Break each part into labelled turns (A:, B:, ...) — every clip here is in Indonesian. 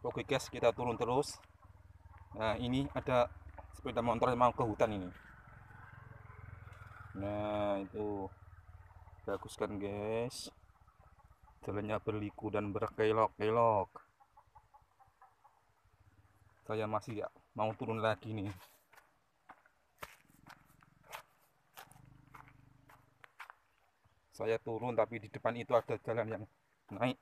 A: Oke guys, kita turun terus. Nah, ini ada sepeda motor yang mau ke hutan ini. Nah, itu bagus kan guys. Jalannya berliku dan berkelok-kelok. Saya masih mau turun lagi nih. Saya turun tapi di depan itu ada jalan yang naik.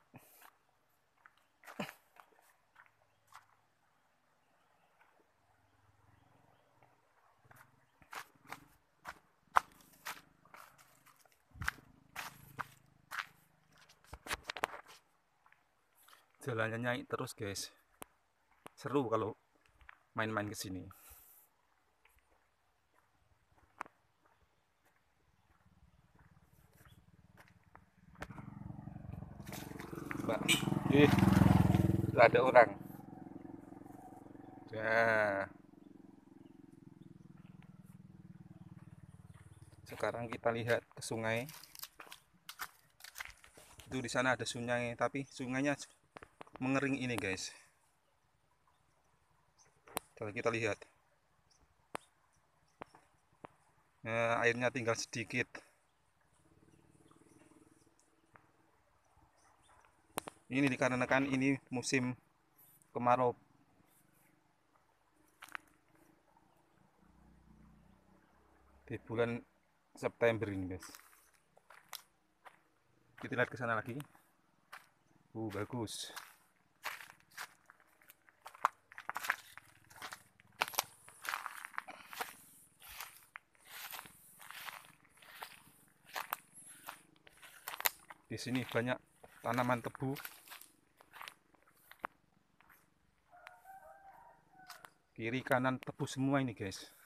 A: Jalannya naik terus guys. Seru kalau main-main ke sini. Mbak, ada orang. Nah, sekarang kita lihat ke sungai. Itu di sana ada sungai, tapi sungainya mengering ini guys. Coba kita lihat. Nah, airnya tinggal sedikit. Ini dikarenakan ini musim kemarau. Di bulan September ini guys. Kita lihat ke sana lagi. Bagus. Di sini banyak tanaman tebu. Kiri kanan tebu semua ini guys.